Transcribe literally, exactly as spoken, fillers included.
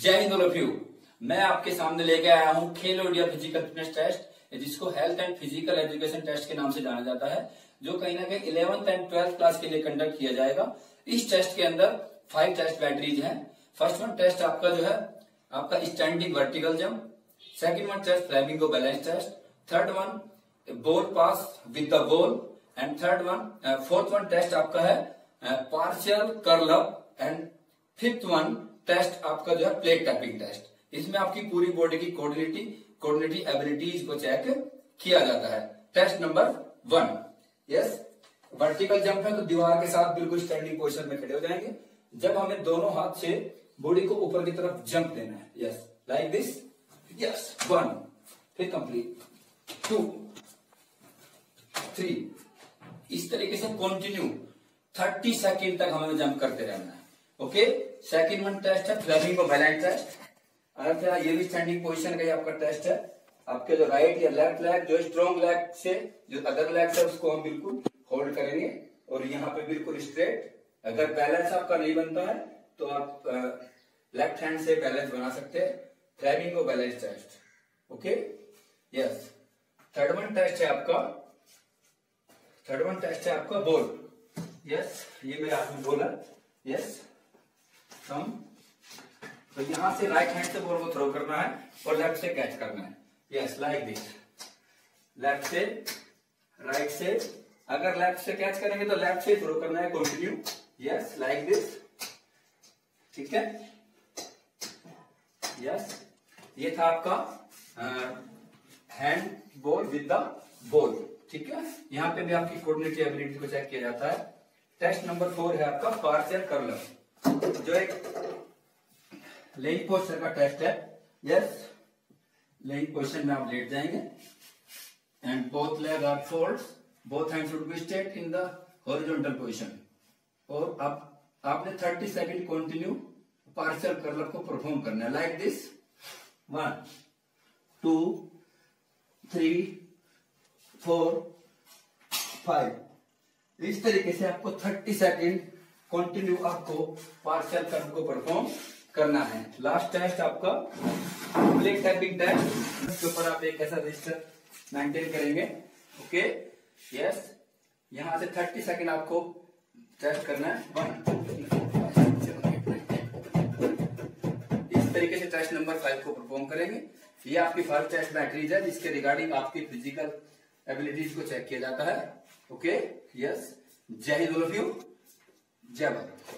जय Hind all of you. मैं आपके सामने लेके आया हूं Khelo India physical fitness test, जिसको health and physical education test के नाम से जाना जाता है, जो कहीं ना कहीं इलेवेंथ एंड ट्वेल्थ क्लास के लिए कंडक्ट किया जाएगा। इस टेस्ट के अंदर फाइव टेस्ट बैटरीज हैं। फर्स्ट वन टेस्ट आपका जो है आपका standing vertical jump, second one test flamingo balance test, third one ball pass with the ball, and third one fourth one test आपका है partial curl up, and fifth one test आपका जो है plate tapping test. इसमें आपकी पूरी body की कोऑर्डिनेटी कोऑर्डिनेटी abilities को चेक किया जाता है। Test number one, yes vertical jump है तो दीवार के साथ बिल्कुल स्टैंडिंग पोजीशन में खड़े हो जाएंगे। जब हमें दोनों हाथ से बॉडी को ऊपर की तरफ जंप देना है, yes like this, yes one, फिर कंप्लीट, टू, थ्री, इस तरीके से कंटिन्यू थर्टी सेकेंड तक हमें जंप करते रहना है। ओके, सेकंड वन टेस्ट है फ्लेमिंगो बैलेंस टेस्ट। अगर ये भी स्टैंडिंग पोजीशन का ही आपका टेस्ट है। आपके जो राइट या लेफ्ट लेग, जो स्ट्रॉन्ग लेग से जो अदर लेग है उसको हम बिल्कुल होल्ड करेंगे और यहाँ पे बिल्कुल स्ट्रेट। अगर बैलेंस आपका नहीं बनता है तो आप लेफ्ट हैंड से बैलेंस बना सकते हैं। Flamingo balance test, okay, yes. Third one test है आपका थर्ड वन टेस्ट है आपका बॉल, यस ये मेरे हाथ में बॉल है, यस हम तो यहां से राइट हैंड से बॉल को थ्रो करना है और लेफ्ट से कैच करना है, यस लाइक दिस। लेफ्ट से राइट से, अगर लेफ्ट से कैच करेंगे तो लेफ्ट से थ्रो करना है कंटिन्यू, यस लाइक दिस, ठीक है, यस। ये था आपका hand ball with the ball, ठीक है। यहाँ पे भी आपकी कोऑर्डिनेटिव एबिलिटी को चेक किया जाता है। टेस्ट नंबर फोर है आपका पार्शियल कर्ल अप, जो एक लेइंग पोस्चर का टेस्ट है, यस। लेइंग पोजीशन में आप लेट जाएंगे and both leg are fold, both hands should be straight in the horizontal position, और आप आपने thirty second continue partial curl up को परफॉर्म करना है like this, one, two, three, four, five. इस तरीके से आपको थर्टी सेकंड कंटिन्यू आपको पार्शियल कर्ल को परफॉर्म करना है। लास्ट टेस्ट आपका प्लेट टैपिंग टेस्ट, इसके ऊपर आप एक ऐसा रजिस्टर मेंटेन करेंगे, ओके, यस। यहां से थर्टी सेकंड आपको टेस्ट करना है, वन, इस तरीके से टेस्ट नंबर फाइव को परफॉर्म करेंगे। ये आपकी फाइव टेस्ट बैटरीज है जिसके रिगार्डिंग आपकी फिजिकल एबिलिटीज को चेक किया जाता है, ओके, यस। जय हिंद ऑल ऑफ यू, जय भारत।